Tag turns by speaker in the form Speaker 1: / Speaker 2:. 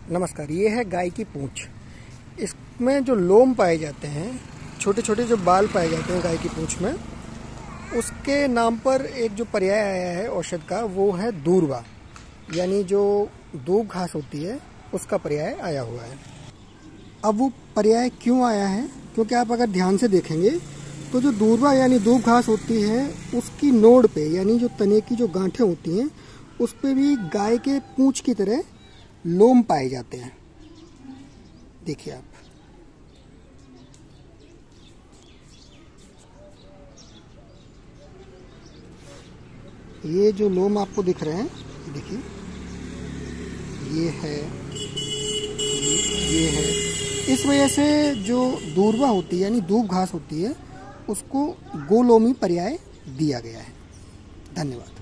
Speaker 1: नमस्कार। ये है गाय की पूंछ। इसमें जो लोम पाए जाते हैं, छोटे छोटे जो बाल पाए जाते हैं गाय की पूंछ में, उसके नाम पर एक जो पर्याय आया है औषध का, वो है दूर्वा, यानी जो दूब घास होती है उसका पर्याय आया हुआ है। अब वो पर्याय क्यों आया है, क्योंकि आप अगर ध्यान से देखेंगे तो जो दूर्वा यानी दूब घास होती है, उसकी नोड पे यानी जो तने की जो गांठें होती हैं उस पे भी गाय के पूंछ की तरह लोम पाए जाते हैं। देखिए आप, ये जो लोम आपको दिख रहे हैं, देखिए ये है, ये है। इस वजह से जो दूर्वा होती है यानी दूब घास होती है, उसको गोलोमी पर्याय दिया गया है। धन्यवाद।